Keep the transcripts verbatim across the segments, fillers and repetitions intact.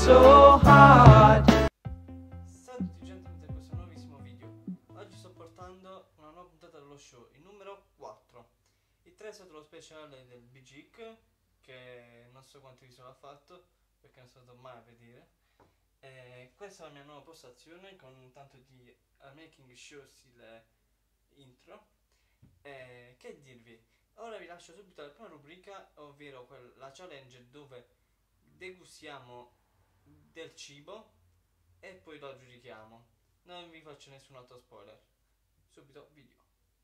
so hard. Ciao a tutti, benvenuti a questo nuovissimo video. Oggi sto portando una nuova puntata dello show, il numero quattro. Il tre è stato lo speciale del B G C, che non so quanti video l'ha fatto, perché non sono stato mai a vedere. E questa è la mia nuova postazione con tanto di uh, making show stile intro. E che dirvi? Ora vi lascio subito la prima rubrica, ovvero la challenge dove degustiamo del cibo e poi lo giudichiamo. Non vi faccio nessun altro spoiler. Subito video.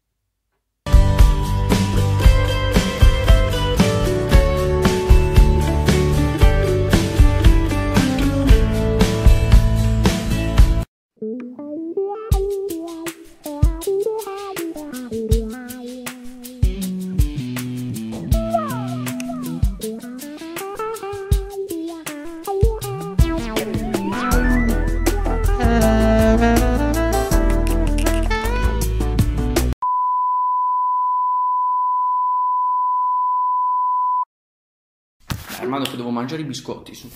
Armando che devo mangiare i biscotti su.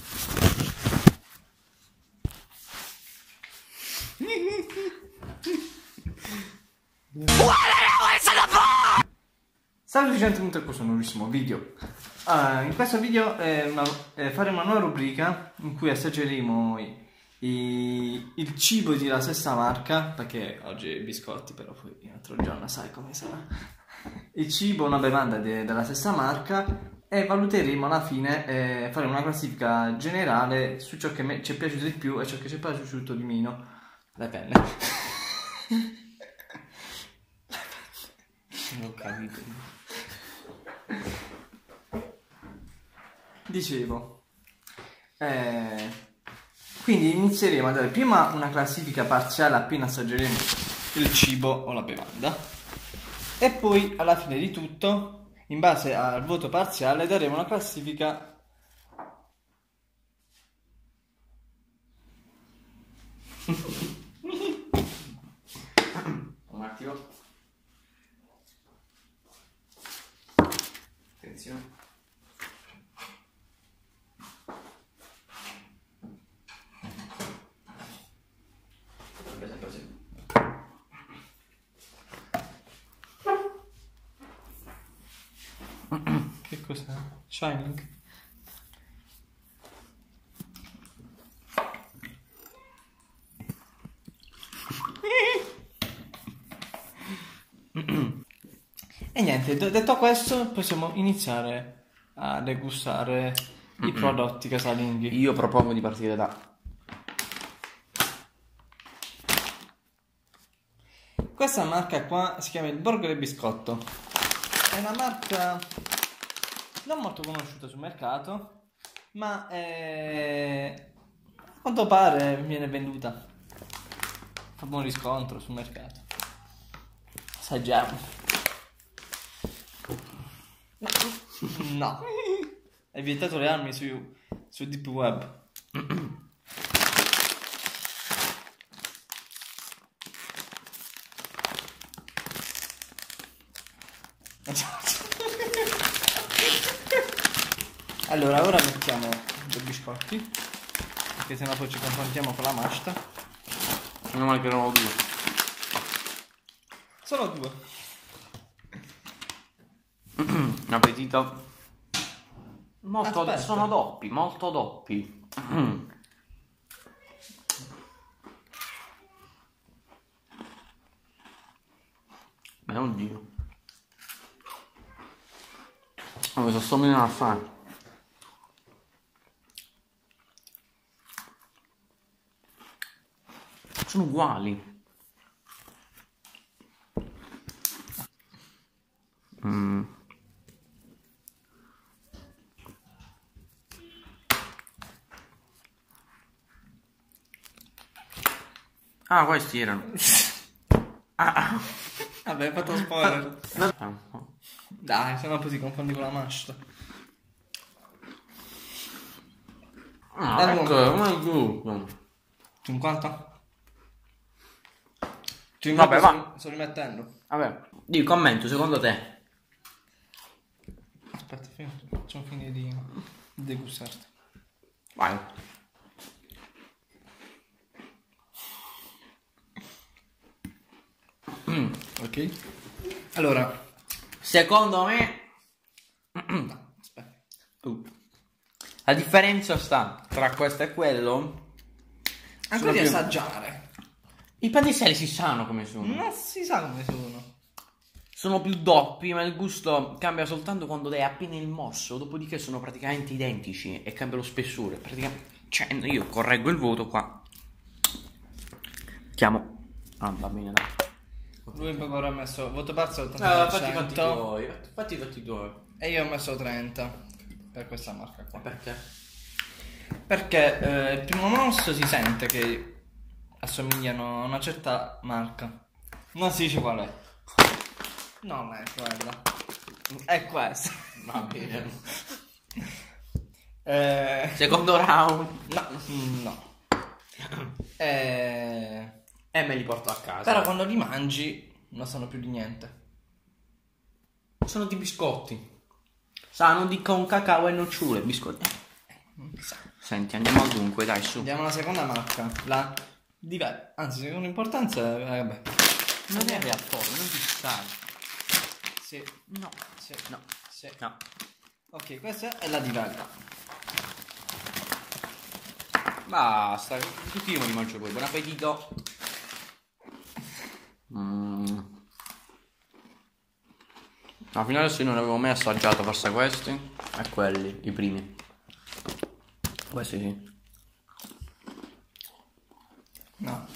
Salve gente, benvenuti a questo nuovissimo video. Uh, in questo video eh, una, eh, faremo una nuova rubrica in cui assaggeremo i, i, il cibo della stessa marca, perché oggi i biscotti, però poi l'altro giorno sai come sarà. Il cibo, una bevanda de, della stessa marca, e valuteremo alla fine, eh, faremo una classifica generale su ciò che ci è piaciuto di più e ciò che ci è piaciuto di meno. Le penne. Non ho capito. Dicevo, eh, quindi inizieremo a dare prima una classifica parziale appena assaggeremo il cibo o la bevanda, e poi alla fine di tutto, in base al voto parziale, daremo una classifica Un attimo. Attenzione. che cos'è? Shining? E niente, detto questo, possiamo iniziare a degustare i prodotti casalinghi. Io propongo di partire da... Questa marca qua si chiama il Burger e Biscotto. È una marca non molto conosciuta sul mercato, ma è... a quanto pare viene venduta. Fa buon riscontro sul mercato. Assaggiamo. No. È vietato le armi su, su Deep Web. Allora, ora mettiamo due biscotti, perché sennò poi ci confrontiamo con la masta. Meno male che erano due. Solo due. Appetito. Molto, Aspetta. sono doppi, molto doppi. Beh, oddio. Oh, mi sto venendo a fare. Sono uguali. Mm. Ah, questi erano. Ah. Vabbè, hai fatto spoiler. Dai, sennò poi si confondi con la masta. Ah, Dai, ecco, ma è giusto. cinquanta? cinquanta Vabbè, va. sto, sto rimettendo. Vabbè, di commento, secondo te? Aspetta, facciamo finire di degustarti. Vai. Ok. Allora, Secondo me, no, aspetta. uh, la differenza sta tra questo e quello. Ancora di più- assaggiare. I pannicelli si sanno come sono. Non si sa come sono. Sono più doppi, ma il gusto cambia soltanto quando dai appena il morso. Dopodiché sono praticamente identici e cambia lo spessore. Praticamente, cioè, io correggo il voto qua. Chiamo. Ah, va bene, dai. Lui poi avrà messo voto parziale Ah, ottanta per fatti i fatti cento tuoi. Fatti i fatti tuoi. e io ho messo trenta per questa marca qua. Perché? Perché eh, il primo morso si sente che assomigliano a una certa marca. Non si dice qual è. Non è quella. È questa. Va bene. Eh, Secondo round. no, no. Eh, E me li porto a casa. però quando li mangi non sanno più di niente. Sono di biscotti. Sanno di con cacao e nocciole. Biscotti. Senti, andiamo al dunque, dai, su. Andiamo alla seconda marca. La Divel. Anzi, seconda importanza, eh, vabbè. Non è reattore, non ti sai. Sì, No. sì, No. sì. No. Ok, questa è la Divel. Basta, tutti io me li mangio poi. Buon appetito. Mm. Alla fine adesso io non avevo mai assaggiato forse questi e quelli, i primi. Questi sì. No.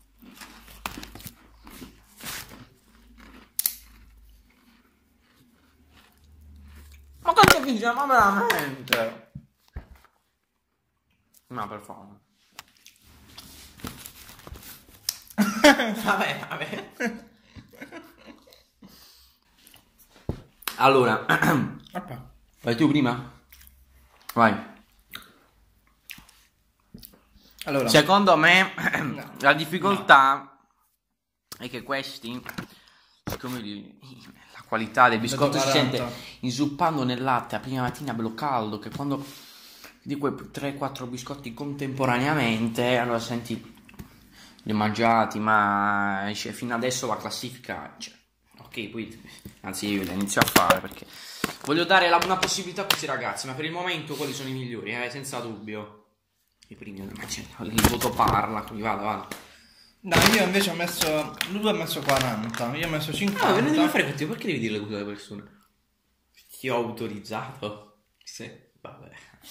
Ma quanto figa, ma veramente? No, per favore. Vabbè, vabbè. Allora, Aspetta. vai tu prima? Vai. Allora, Secondo me No. la difficoltà è che questi, come dire, la qualità del biscotto si sente quaranta. inzuppando nel latte a prima mattina bello caldo, che quando di quei tre quattro biscotti contemporaneamente, allora senti li ho mangiati, ma cioè, fino adesso la classifica, cioè, ok, poi anzi io la inizio a fare perché voglio dare la- una possibilità a questi ragazzi, ma per il momento quelli sono i migliori, eh, senza dubbio. I primi, ma cioè, il voto parla, quindi vada, vada. no, io invece ho messo. Lui ha messo quaranta, io ho messo Ah, cinquanta. non devi fare così, perché devi dire le cose alle persone? Ti ho autorizzato? Sì. Vabbè.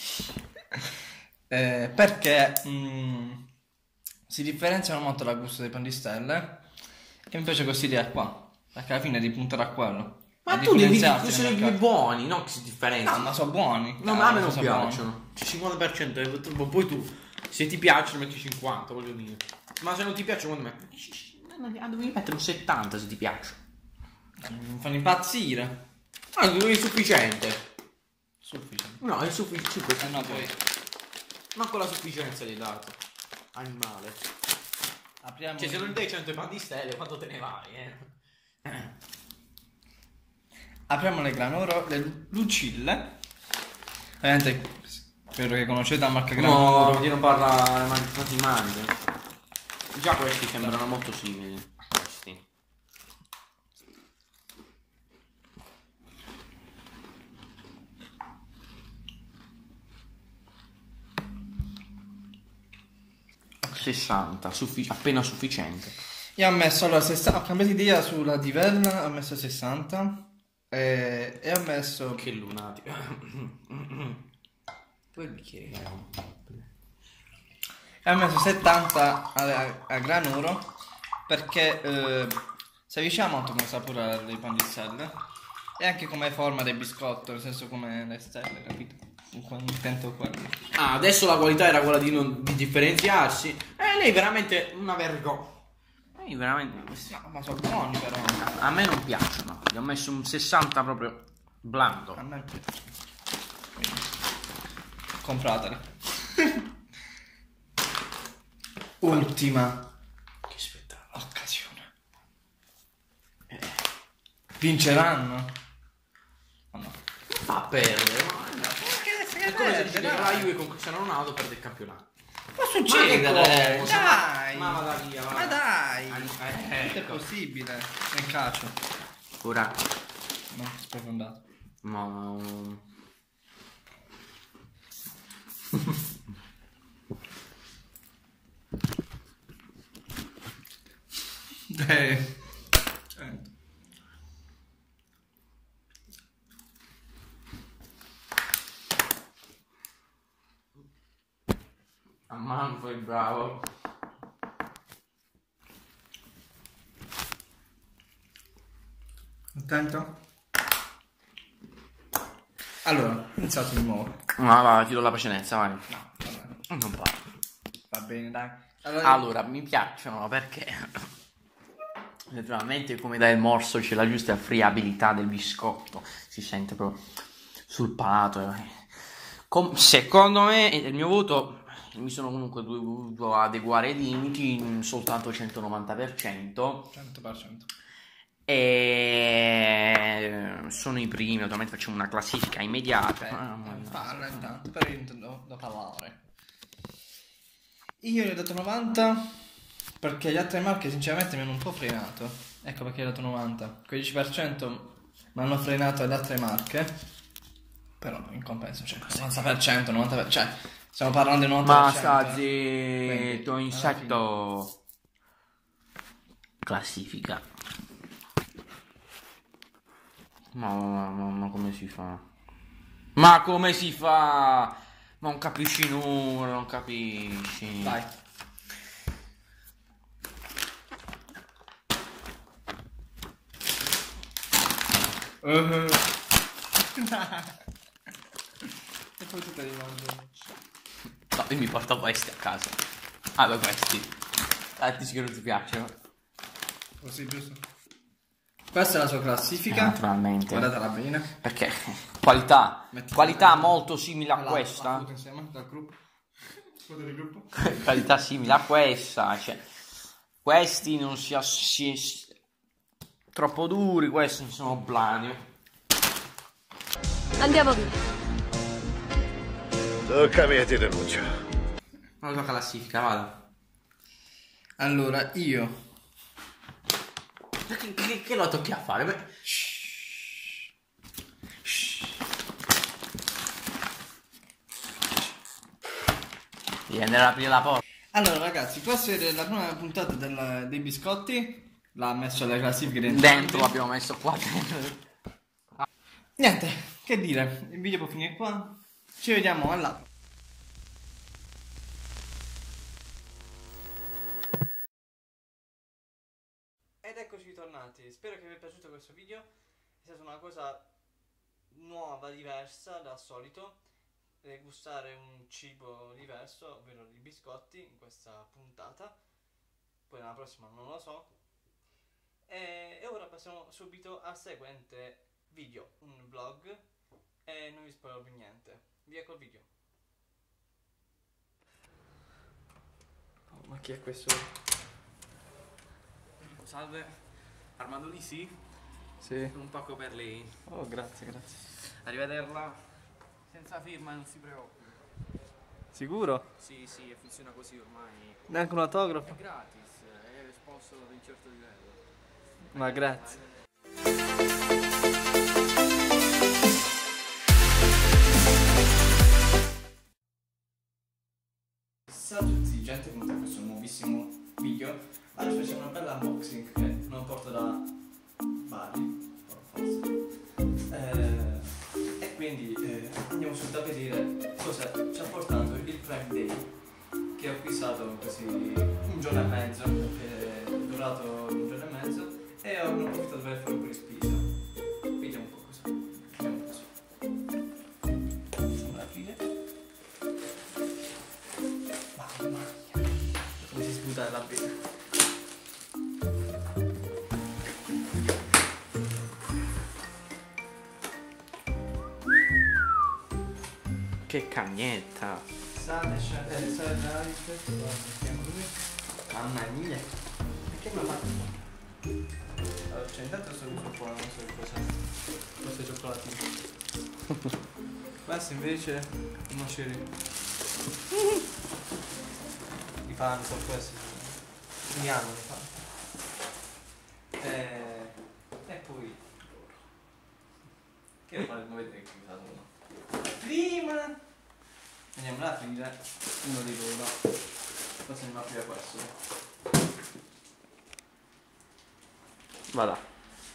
Eh, perché mm, si differenziano molto dal gusto dei pan di stelle. E invece questa idea qua. Perché alla fine ripunterà a quello. Ma A tu devi dire differenziarsi che sono nel i più mercato. buoni, no? Che si differenziano. No, ma sono buoni. No, ma a me non Cazzo, sono buoni. piacciono. C'è cinquanta per cento è troppo. Poi tu, se ti piacciono, metti cinquanta, voglio dire. Ma se non ti piacciono, quando me. Ah, devi mettere un settanta se ti piacciono. Mi fanno impazzire. Ah, è insufficiente. Sufficiente. No, è sufficiente. Eh no, poi Ma con la sufficienza gli hai dato. Animale. apriamo. Cioè, se non dai cento pan di stelle, quanto te ne vai, eh? Apriamo le granoro, le lucille. Ovviamente spero che conoscete la marca granoro. No, io non parla, ma non ti mangi. Già questi sembrano molto simili a questi. sessanta, suffi- appena sufficiente. Io ho messo allora sessanta, ho cambiato idea sulla Divella, ho messo sessanta e, e ho messo Che lunatico. Dove il bicchiere che era? e ho messo settanta a, a granuro perché eh, si avvicina molto come sapore dei pan di stelle e anche come forma del biscotto, nel senso come le stelle, capito? Intento quello. Ah, adesso la qualità era quella di, non, di differenziarsi. E lei veramente una vergogna. Lei veramente. No, ma sono buoni però. A me non piacciono. Gli ho messo un sessanta proprio blando. A me piace. Compratele. Ultima Che spettacolo. occasione. Vinceranno? O no? Fa perdere. Ma è come se dici che la Juve con Cristiano Ronaldo perde il campionato. Posso succedere? Ma che Dai! Ma vada via, va. Ma dai! Eh, Non è ecco. possibile. Nel calcio. Ora. No, sprofondato. Ma. Eh. Certo. Ammazza, sei bravo. Attento. Allora, iniziato di nuovo. Ma va, ti do la precedenza, vai. No, vabbè. Non parlo. Va bene, dai. Allora, Allora, mi piacciono perché naturalmente come dai il morso c'è la giusta friabilità del biscotto, si sente proprio sul palato. Com- secondo me, il mio voto, mi sono comunque dovuto adeguare ai limiti, soltanto centonovanta per cento. cento per cento. E sono i primi, ovviamente facciamo una classifica immediata. Ah, ma- Parla intanto, però io intendo da parlare. Io gli ho dato novanta perché gli altri marche sinceramente mi hanno un po' frenato. Ecco perché gli ho dato novanta. Quel dieci per cento mi hanno frenato le altre marche. Però in compenso, cioè novanta per cento, novanta per cento, cioè stiamo parlando di novanta Ma per cento. sta zitto, Quindi, insetto. Classifica. Ma, ma, ma, ma come si fa? Ma come si fa? Ma non capisci nulla, non capisci. Vai. Uh-huh. E poi tu te li mangi. No, io mi porto questi a casa. Ah, beh, questi. Ah, ti che non ti piacciono. Così, giusto? Questa è la sua classifica. Eh, naturalmente. Guardatela bene. Perché qualità, Metti- qualità molto simile a La- questa. la foto insieme dal gruppo. Foto del gruppo. Qualità simile a questa, cioè, questi non si, ass- si si- troppo duri, questi sono blandi. Andiamo via. Tocca a me, ti denuncio. Non so classifica, vada. Allora, io Che, che, che lo tocchi a fare? Beh, devi andare ad aprire la porta. Allora ragazzi, questa è la prima puntata del- dei biscotti. L'ha messo alle classifiche dentro. Dentro l'abbiamo messo qua dentro. Niente, che dire, il video può finire qua. Ci vediamo alla Ed eccoci ritornati, spero che vi è piaciuto questo video, è stata una cosa nuova, diversa dal solito, degustare un cibo diverso, ovvero i biscotti in questa puntata, poi nella prossima non lo so. E, e ora passiamo subito al seguente video, un vlog, e non vi spoilerò più niente, via col video. Oh, ma chi è questo? Salve, Armando Di sì, Sì. un pacco per lei. Oh, grazie, grazie. Arrivederla. Senza firma, non si preoccupi. Sicuro? Sì, sì, funziona così ormai. Neanche un autografo? È gratis, è sponsor di un certo livello. Ma grazie. Ciao a tutti, gente, benvenuti a questo nuovissimo video. Oggi facciamo una bella unboxing che non porto da Bali, forse. Eh, e quindi eh, andiamo subito a vedere cosa ci ha portato il Prime Day, che ho acquistato così un giorno e mezzo, perché è durato un giorno e mezzo, e ho approfittato per fare un po' di spesa. Vediamo un po' cosa. Vediamo un po' cosa. Facciamo aprire. Mamma mia, come si sputa la bene. Che cagnetta. Sale, scende, eh, sale da rispetto, mettiamo lui. Mamma mia. Perché mi ha fatto? Allora, cioè, intanto sto uso un po', non so che cosa. Questo è cioccolatino. Questo invece è un maceri. fan sono questi. Mi hanno i fan. E, e poi che faremo vedere che cosa sono. Prima andiamo ad aprire uno di loro. Poi andiamo ad aprire questo. Vada.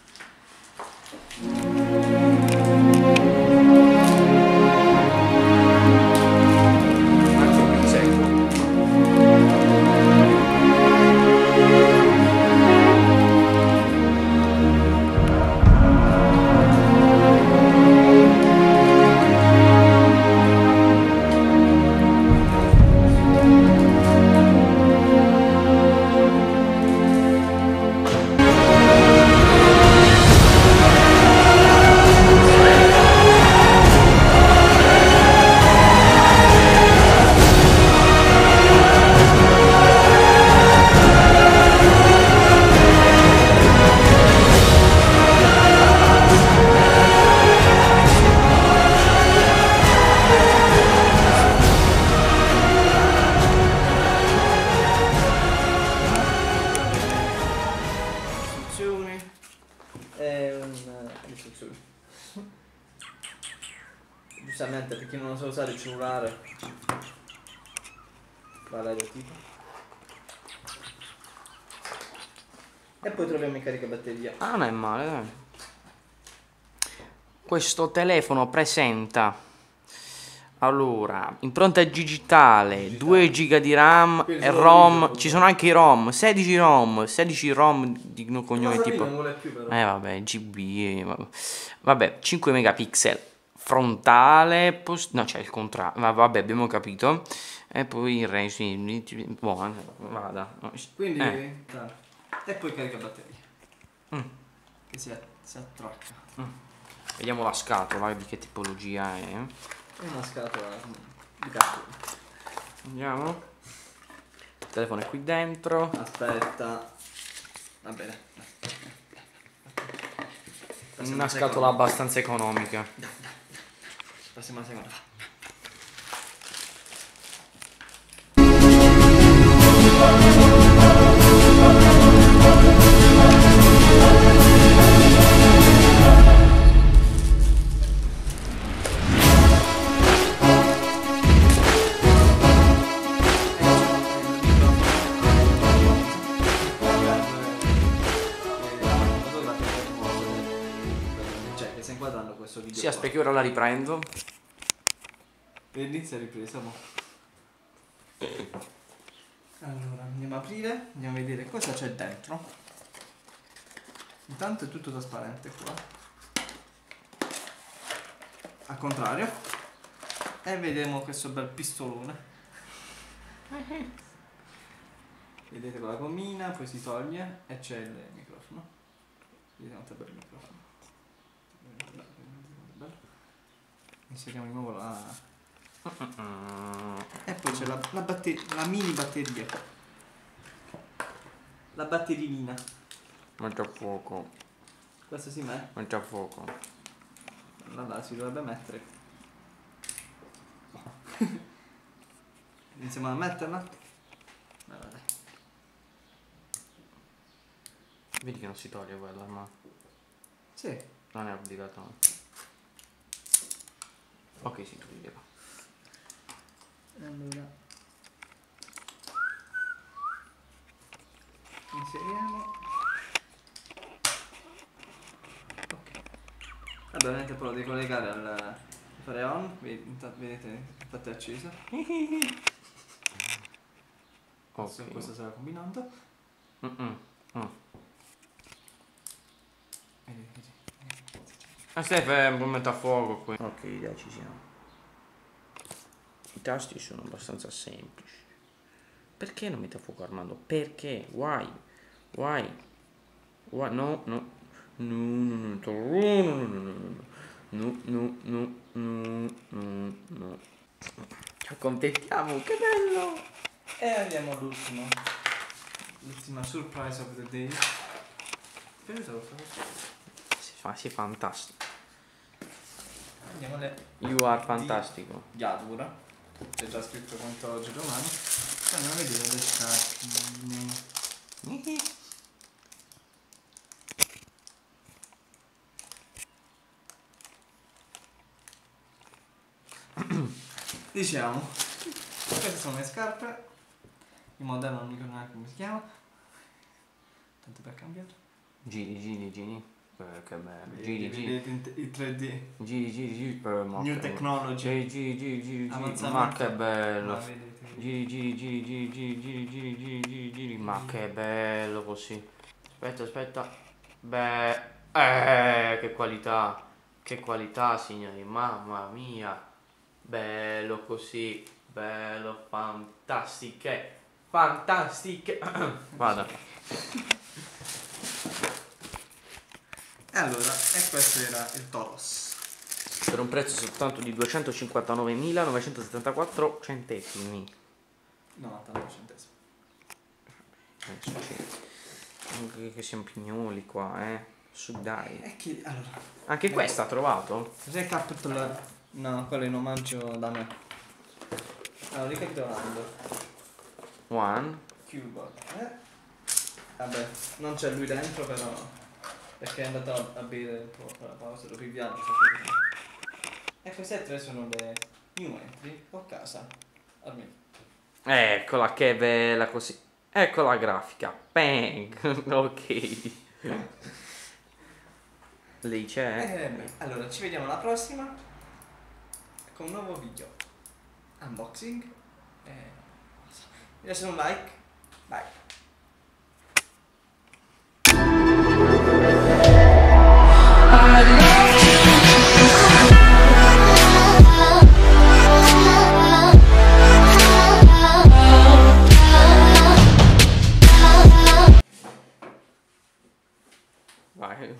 Giustamente per chi non lo sa usare il cellulare, vale tipo. E poi troviamo il caricabatteria. Ah, non è male, dai. Questo telefono presenta, allora, impronta digitale, digitale. due giga di RAM quindi e ROM, ci sono anche i ROM, sedici ROM, sedici ROM di cognome tipo. Non vuole più, però. Eh vabbè, G B, vabbè, vabbè cinque megapixel frontale, post... no, c'è il contrario, ma vabbè, abbiamo capito. E poi il resto, sì, buono, vada. Quindi, eh. e poi caricabatteria. Mm. Che si, si attracca. Mm. Vediamo la scatola, di che tipologia è. È una scatola di cartone. Andiamo. Il telefono è qui dentro. Aspetta. Va bene. Una scatola abbastanza economica. Prossima seconda. Sì, aspetta che ora la riprendo. Vedi se è ripresa, mo. Allora, andiamo a aprire, andiamo a vedere cosa c'è dentro. Intanto è tutto trasparente qua. Al contrario. E vediamo questo bel pistolone. Vedete con la gommina, poi si toglie e c'è il microfono. Vedete quanto è bello il microfono. Inseriamo di nuovo la... E poi c'è la, la, batter- la mini batteria. La batterina. Mangia fuoco. Questo si mette. Mangia fuoco. Allora si dovrebbe mettere. Iniziamo a metterla. Allora, dai. Vedi che non si toglie quella, ma... Sì. Non è obbligatorio. Ok, si toglieva. Allora inseriamo. Ok. Vabbè, ovviamente poi lo devi collegare al fare on. Vedete, infatti è accesa. Questo, Okay. questo stava combinando. Mm -mm. Mm. Vedi, vedi. Ah, stai fermo, metto a fuoco qui. Ok, dai, ci siamo. I tasti sono abbastanza semplici. Perché non mette a fuoco Armando? Perché? Why? Why? Why? No, no. No, no, no, no, no, no, no, no, no, no. Ci accontentiamo, che bello! E andiamo all'ultimo. L'ultima surprise of the day. Piaciuto questo? Si fa, si fantastico. Andiamo alle You are fantastico. Yadura. C'è già scritto quanto oggi e domani. non vedere le scarpine. Diciamo, queste sono le scarpe. Il modello non mi ricordo neanche come si chiama. Tanto per cambiare. Giri, giri, giri. Eh, che bello. Vedi, Giri, giri. vedete il tre D. Giri, giri, giri. Eh, ma New che- technology. Giri, giri, giri, giri, giri. Avanzamento. Ma che bello. Ma vedete. Giri, giri, giri, giri, giri, giri, giri, giri, giri, giri. Ma che bello così. Aspetta, aspetta. Beh, eh, che qualità. Che qualità, signori. Mamma mia. Bello così. Bello, fantastiche. Fantastiche. Vada. E allora, e questo era il Toros. Per un prezzo soltanto di duecentocinquantanovemilanovecentottantaquattro centesimi. novantanove centesimi. Adesso c'è- Anche che siamo pignoli qua, eh. Su dai. E chi... Allora, Anche questa ha trovato? recapitolare. No, quello è in omaggio da me. Allora, ricapitolando. One. Cubo. Eh? Vabbè, non c'è lui dentro però. Perché è andato a, a bere un po' per la pausa, dopo il viaggio. E queste tre sono le new entry o casa. Almeno. Eccola che bella così. Ecco la grafica. Bang. Ok. Lei c'è? Eh, beh, allora, ci vediamo alla prossima con un nuovo video. Unboxing. E... lasciate un like. Bye. Vai.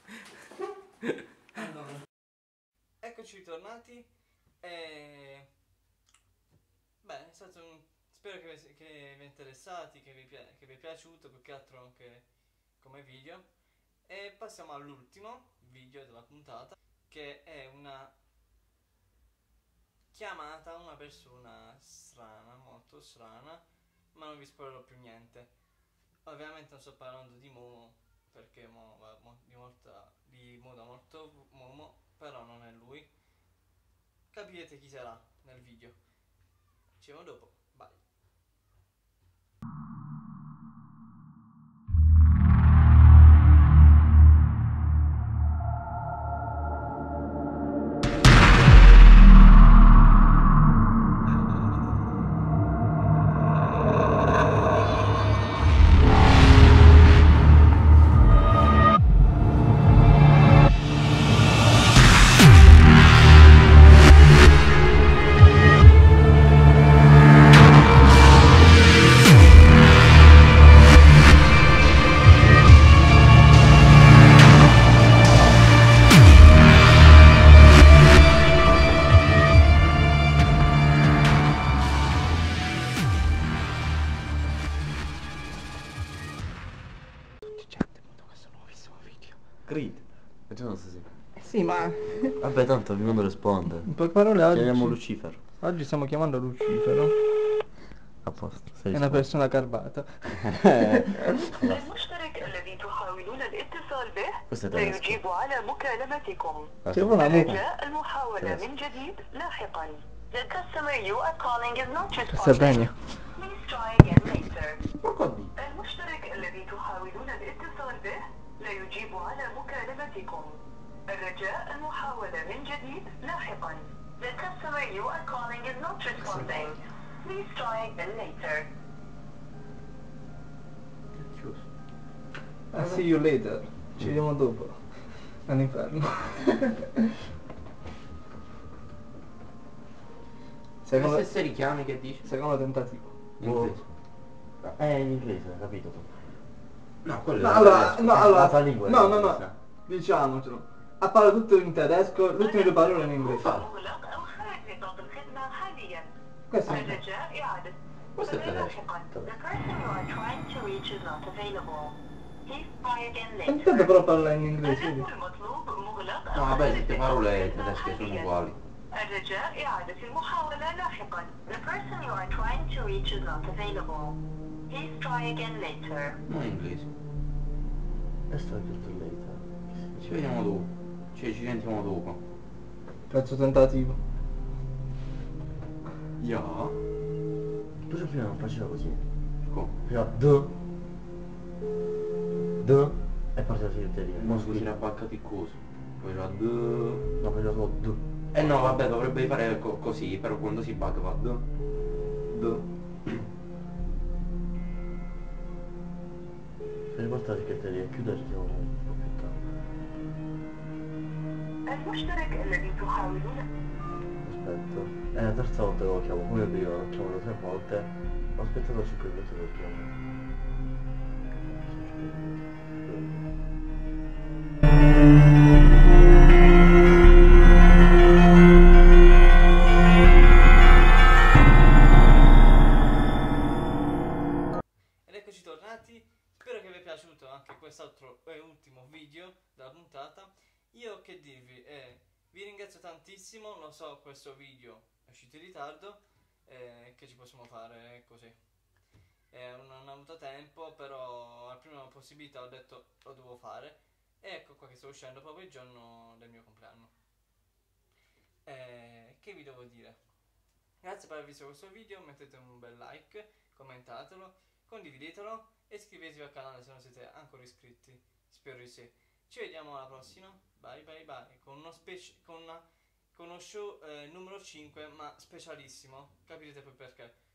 Allora, eccoci ritornati e... beh, è stato un... spero che, vi- che vi interessati, che vi, pia- che vi è piaciuto, più che altro anche come video. E passiamo all'ultimo video della puntata, che è una chiamata a una persona strana, molto strana, ma non vi spoilerò più niente. Ovviamente non sto parlando di Momo, perché Momo va mo- di, molta, di moda molto Momo, però non è lui. Capirete chi sarà nel video. Ci vediamo dopo. Bye. Creed. Facciamo così. Sì, ma Vabbè, tanto non risponde. in poche parole oggi, Chiamiamo Lucifero. oggi stiamo chiamando Lucifero. A posto. È una persona garbata. المشترك الذي تحاولون الاتصال به Questo è لا tedesco. يجيب على مكالمتكم. Che una mucca. رجاء المحاولة من جديد لاحقا. The customer you are calling is not Sardegna. responding. Please try again later. المشترك الذي تحاولون الاتصال به لا يجيب على مكالمتكم. الرجاء المحاولة من جديد لاحقا. The customer you are calling is not responding. Please try again later. Ah, see you later. Ci vediamo dopo. All'inferno. Secondo, Stesse richiami che dici? secondo tentativo. In inglese. È in inglese, capito tu? No, quello No, è allora, tedesco. no, Eh, allora, l'altra lingua è no, no, inglese. no, diciamocelo. Ha parlato tutto in tedesco, le ultime due parole in inglese. مغلق أو خارج نطاق الخدمة حاليا. Questo è الرجاء إعادة. Questo è بدء tedesco. لاحقا. The person you are trying to reach is not available. Please try again E intanto later. però parla in inglese, vedi? الرقم المطلوب مغلق No, أو vabbè, خارج tutte نطاق parole الخدمة tedesche sono حاليا. uguali. الرجاء إعادة المحاولة لاحقا. The person you are trying to reach is not available. Please try again later. Non in inglese. E sto tutto later. Ci vediamo dopo. Cioè ci sentiamo dopo. Terzo tentativo. Ya. Tu se prima non faceva così. Come? Faceva D. D. E partiva la segreteria. Mo scusi era baccati così. Poi era D. No, faceva solo D. Eh no, vabbè, dovrebbe fare co- così, però quando si bugga va D. D. Se riporta la segreteria, chiudere siamo un po' più tardi. المشترك الذي تحاولون Aspetta. È la terza volta che lo chiamo, come prima l'ho chiamato tre volte. Ho aspettato cinque minuti e lo chiamo. Ed eccoci tornati, spero che vi sia piaciuto anche quest'altro e ultimo video della puntata. Io che dirvi, eh, vi ringrazio tantissimo, lo so questo video è uscito in ritardo, eh, che ci possiamo fare così. Eh, non ho avuto tempo, però alla prima possibilità ho detto lo devo fare. E ecco qua che sto uscendo proprio il giorno del mio compleanno. Eh, che vi devo dire? Grazie per aver visto questo video, mettete un bel like, commentatelo, condividetelo e iscrivetevi al canale se non siete ancora iscritti, spero di sì. Ci vediamo alla prossima, bye bye bye, con uno, speci- con una, con uno show eh, numero cinque ma specialissimo, capirete poi perché.